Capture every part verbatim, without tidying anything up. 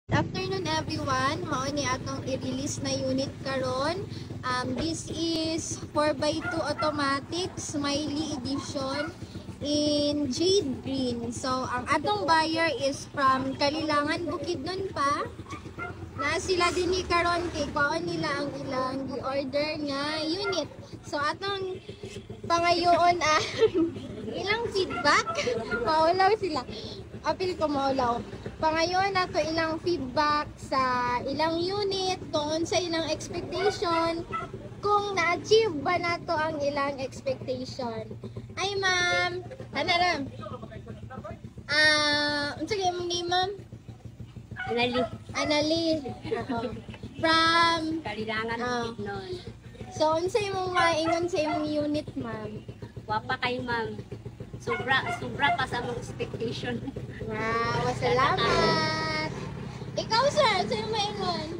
Good afternoon everyone. Mao ni atong i-release na unit karon. Um, this is four by two automatic Smiley edition in jade green. So ang atong buyer is from Kalilangan Bukidnon pa. Na sila din ni karon kay kuan nila ang ilang gi-order nga unit. So atong pangayoon ah ilang feedback. Maulaw sila. Apil ko maulaw. Pangayon na to ilang feedback sa ilang unit, kung sa ilang expectation, kung na-achieve ba na to ang ilang expectation. Ay ma'am, ano ram? Ah, uh, sige mong name ma'am? Anali. Anali. Uh-huh. From Kalilangan Bukidnon. Uh, so, unsa imong maingon sa imong unit ma'am? Wapa kayo ma'am. Sobra, sobra pa sa mong expectation. Wow, salamat. Ikaw sir, sa'yo maingon?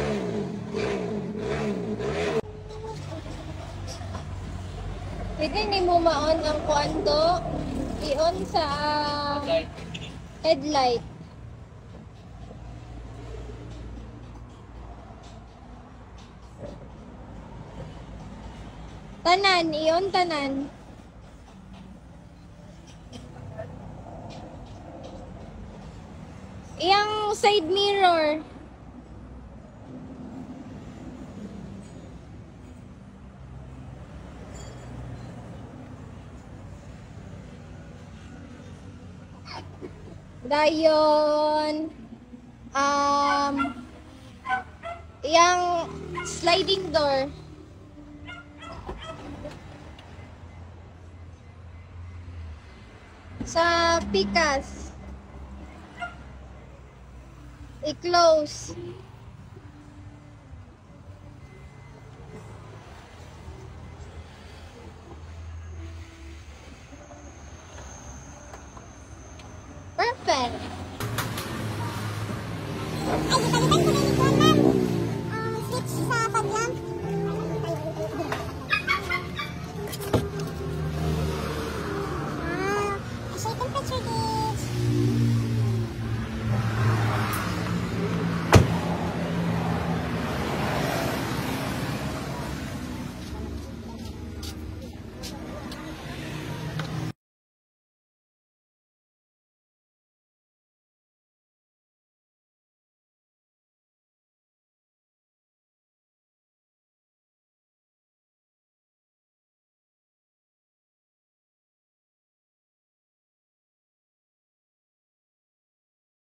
Pwede ni mo maon ang kuanto, i-on sa headlight. Tanan, i-on tanan. Iyang side mirror. Dayon. Um, iyang sliding door. Sa pikas. I-close. Perfect.